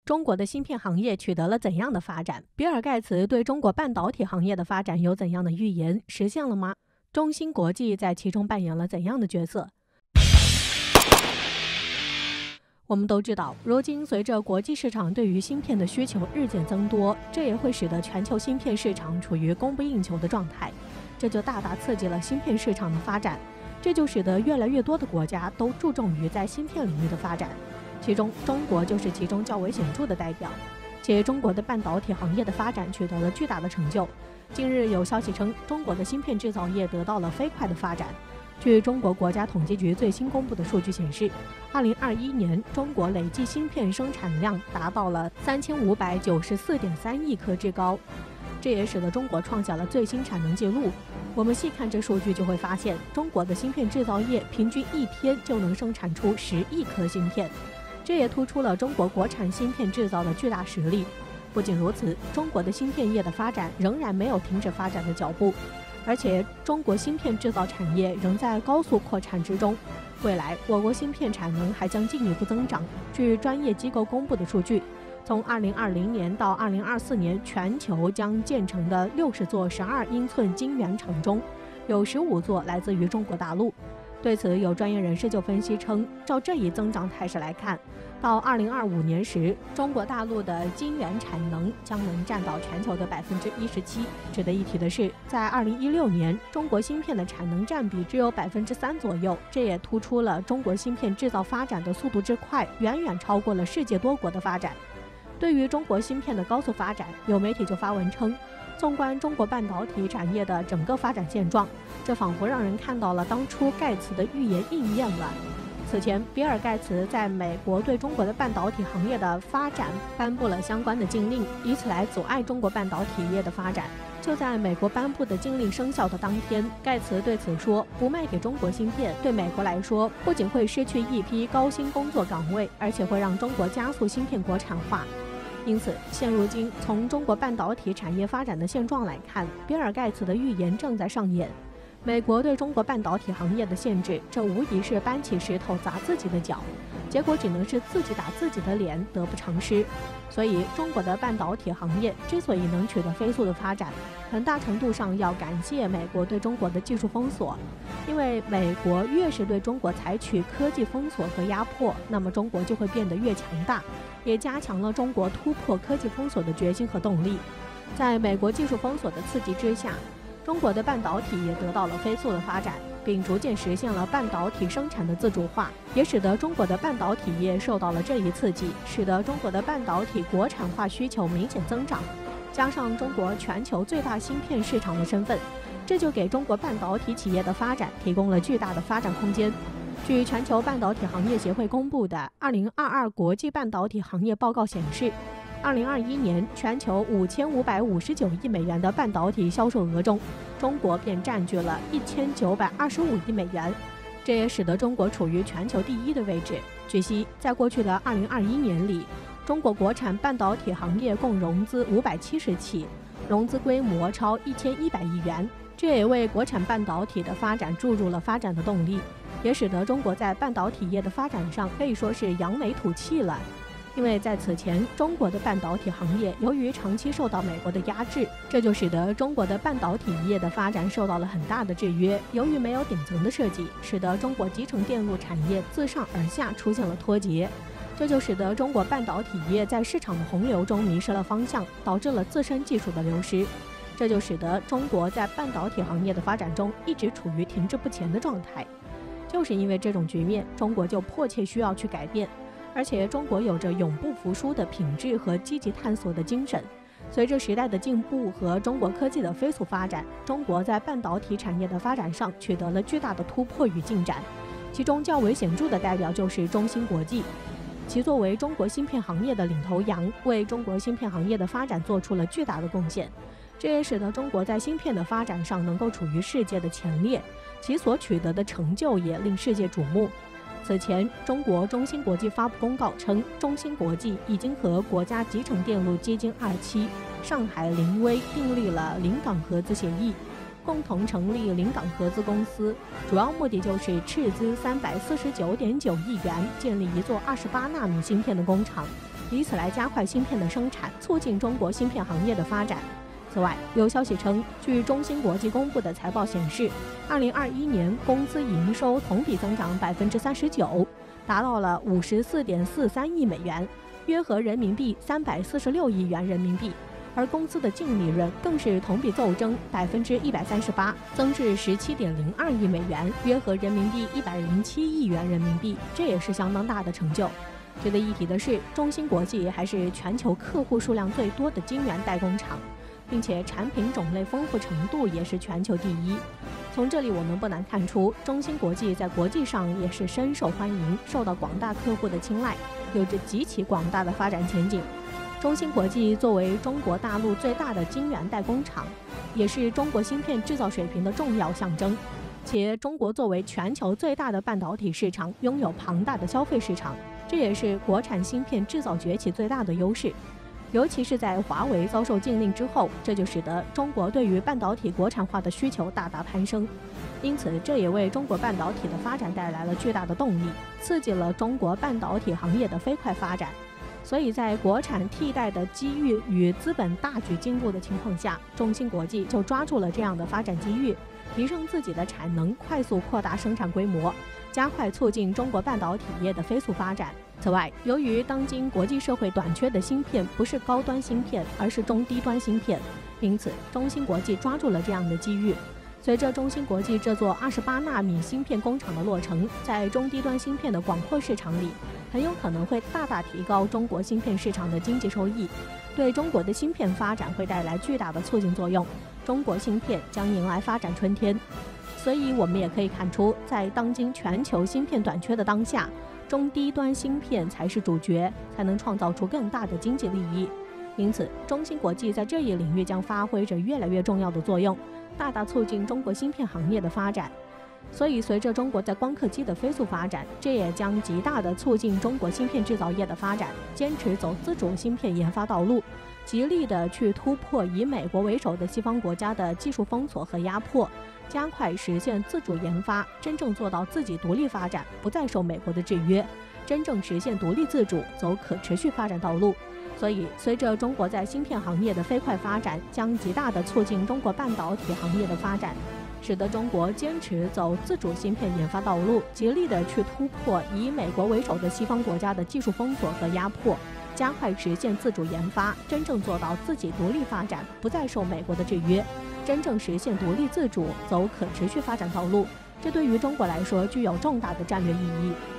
中国的芯片行业取得了怎样的发展？比尔·盖茨对中国半导体行业的发展有怎样的预言？实现了吗？中芯国际在其中扮演了怎样的角色？我们都知道，如今随着国际市场对于芯片的需求日渐增多，这也会使得全球芯片市场处于供不应求的状态，这就大大刺激了芯片市场的发展，这就使得越来越多的国家都注重于在芯片领域的发展，其中中国就是其中较为显著的代表。且中国的半导体行业的发展取得了巨大的成就。近日有消息称，中国的芯片制造业得到了飞快的发展。据中国国家统计局最新公布的数据显示，2021年中国累计芯片生产量达到了3594.3亿颗之高，这也使得中国创下了最新产能记录。我们细看这数据就会发现，中国的芯片制造业平均一天就能生产出10亿颗芯片，这也突出了中国国产芯片制造的巨大实力。不仅如此，中国的芯片业的发展仍然没有停止发展的脚步，而且中国芯片制造产业仍在高速扩产之中，未来我国芯片产能还将进一步增长。据专业机构公布的数据，从2020年到2024年，全球将建成的60座12英寸晶圆厂中，有15座来自于中国大陆。对此，有专业人士就分析称，照这一增长态势来看，到2025年时，中国大陆的晶圆产能将能占到全球的17%。值得一提的是，在2016年，中国芯片的产能占比只有3%左右，这也突出了中国芯片制造发展的速度之快，远远超过了世界多国的发展。对于中国芯片的高速发展，有媒体就发文称，纵观中国半导体产业的整个发展现状，这仿佛让人看到了当初盖茨的预言应验了。此前，比尔·盖茨在美国对中国的半导体行业的发展颁布了相关的禁令，以此来阻碍中国半导体业的发展。就在美国颁布的禁令生效的当天，盖茨对此说，不卖给中国芯片，对美国来说，不仅会失去一批高薪工作岗位，而且会让中国加速芯片国产化。因此，现如今从中国半导体产业发展的现状来看，比尔·盖茨的预言正在上演。美国对中国半导体行业的限制，这无疑是搬起石头砸自己的脚，结果只能是自己打自己的脸，得不偿失。所以，中国的半导体行业之所以能取得飞速的发展，很大程度上要感谢美国对中国的技术封锁。因为美国越是对中国采取科技封锁和压迫，那么中国就会变得越强大，也加强了中国突破科技封锁的决心和动力。在美国技术封锁的刺激之下，中国的半导体也得到了飞速的发展，并逐渐实现了半导体生产的自主化，也使得中国的半导体业受到了这一刺激，使得中国的半导体国产化需求明显增长。加上中国全球最大芯片市场的身份，这就给中国半导体企业的发展提供了巨大的发展空间。据全球半导体行业协会公布的2022国际半导体行业报告显示，2021年全球5559亿美元的半导体销售额中，中国便占据了1925亿美元，这也使得中国处于全球第一的位置。据悉，在过去的2021年里，中国国产半导体行业共融资570起，融资规模超1100亿元，这也为国产半导体的发展注入了发展的动力，也使得中国在半导体业的发展上可以说是扬眉吐气了。因为在此前，中国的半导体行业由于长期受到美国的压制，这就使得中国的半导体业的发展受到了很大的制约。由于没有顶层的设计，使得中国集成电路产业自上而下出现了脱节，这就使得中国半导体业在市场的洪流中迷失了方向，导致了自身技术的流失。这就使得中国在半导体行业的发展中一直处于停滞不前的状态。就是因为这种局面，中国就迫切需要去改变。而且中国有着永不服输的品质和积极探索的精神。随着时代的进步和中国科技的飞速发展，中国在半导体产业的发展上取得了巨大的突破与进展。其中较为显著的代表就是中芯国际，其作为中国芯片行业的领头羊，为中国芯片行业的发展做出了巨大的贡献。这也使得中国在芯片的发展上能够处于世界的前列，其所取得的成就也令世界瞩目。此前，中国中芯国际发布公告称，中芯国际已经和国家集成电路基金27、上海临微订立了临港合资协议，共同成立临港合资公司，主要目的就是斥资349.9亿元建立一座28纳米芯片的工厂， 以此来加快芯片的生产，促进中国芯片行业的发展。此外，有消息称，据中芯国际公布的财报显示，2021年公司营收同比增长39%，达到了54.43亿美元，约合人民币346亿元人民币。而公司的净利润更是同比骤增138%，增至17.02亿美元，约合人民币107亿元人民币，这也是相当大的成就。值得一提的是，中芯国际还是全球客户数量最多的晶圆代工厂，并且产品种类丰富程度也是全球第一。从这里我们不难看出，中芯国际在国际上也是深受欢迎，受到广大客户的青睐，有着极其广大的发展前景。中芯国际作为中国大陆最大的晶圆代工厂，也是中国芯片制造水平的重要象征。且中国作为全球最大的半导体市场，拥有庞大的消费市场，这也是国产芯片制造崛起最大的优势。尤其是在华为遭受禁令之后，这就使得中国对于半导体国产化的需求大大攀升。因此，这也为中国半导体的发展带来了巨大的动力，刺激了中国半导体行业的飞快发展。所以在国产替代的机遇与资本大举进入的情况下，中芯国际就抓住了这样的发展机遇，提升自己的产能，快速扩大生产规模，加快促进中国半导体业的飞速发展。此外，由于当今国际社会短缺的芯片不是高端芯片，而是中低端芯片，因此中芯国际抓住了这样的机遇。随着中芯国际这座28纳米芯片工厂的落成，在中低端芯片的广阔市场里，很有可能会大大提高中国芯片市场的经济收益，对中国的芯片发展会带来巨大的促进作用，中国芯片将迎来发展春天。所以我们也可以看出，在当今全球芯片短缺的当下，中低端芯片才是主角，才能创造出更大的经济利益。因此，中芯国际在这一领域将发挥着越来越重要的作用，大大促进中国芯片行业的发展。所以，随着中国在光刻机的飞速发展，这也将极大地促进中国芯片制造业的发展。坚持走自主芯片研发道路，极力地去突破以美国为首的西方国家的技术封锁和压迫，加快实现自主研发，真正做到自己独立发展，不再受美国的制约，真正实现独立自主，走可持续发展道路。所以，随着中国在芯片行业的飞快发展，将极大地促进中国半导体行业的发展，使得中国坚持走自主芯片研发道路，极力地去突破以美国为首的西方国家的技术封锁和压迫，加快实现自主研发，真正做到自己独立发展，不再受美国的制约，真正实现独立自主，走可持续发展道路。这对于中国来说具有重大的战略意义。